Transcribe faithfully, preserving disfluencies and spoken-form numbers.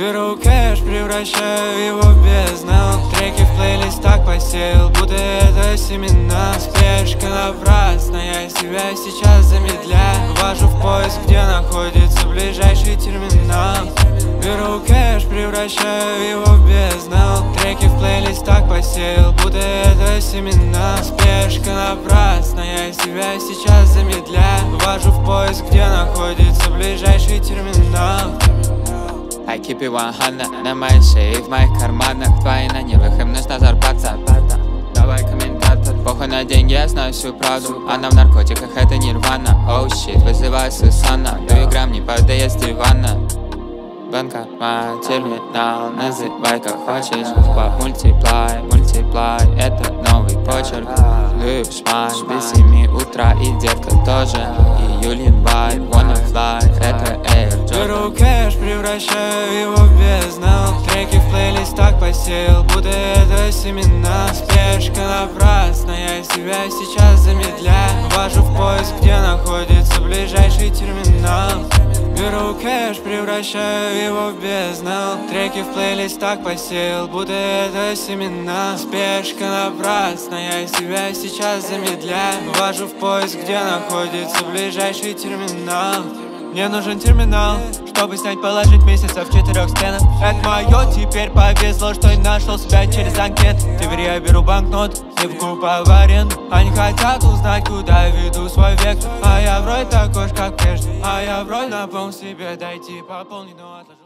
Беру кэш, превращаю его в бездну. Треки в плейлист так посеял, будто это семена. Спешка напрасная, я себя сейчас замедляю. Ввожу в поиск, где находится ближайший терминал. Беру кэш, превращаю его в бездну. Треки в плейлист так посеял, будто это семена. Спешка напрасная, я себя сейчас замедляю. Ввожу в поиск, где находится ближайший терминал. I keep it one hundred, на моей шее, в моих карманах. Твои на нервах, им нужна зарплата. Давай комментатор. Похуй на деньги, я знаю всю правду. Она в наркотиках, это нирвана. Оу oh, щит, вызывай Сусана. Даю грамм, не падая с дивана. Банкомат, терминал, называй как хочешь. По мультиплай, мультиплай, это новый почерк. Лишь май, без семи утра и детка тоже. Июль, январь, wanna fly, это Air Jordan. Беру кэш, превращаю его в бездну. Треки в плейлист так посеял, будто это семена. Спешка напрасная, я себя сейчас замедляю. Ввожу в поиск, где находится ближайший терминал. Беру кэш, превращаю его в бездну. Треки в плейлист так посеял, будто это семена. Спешка напрасная, я себя сейчас замедляю. Ввожу в поиск, где находится ближайший терминал. Мне нужен терминал, чтобы снять, положить месяцев в четырех стенах. Это мое, теперь повезло, что я нашел себя через анкет. Теперь я беру банкнот, сливку в аренду. Они хотят узнать, куда веду свой век. А я вроде такой же, как прежде. А я вроде напомнил себе дойти, пополнить, но отложить.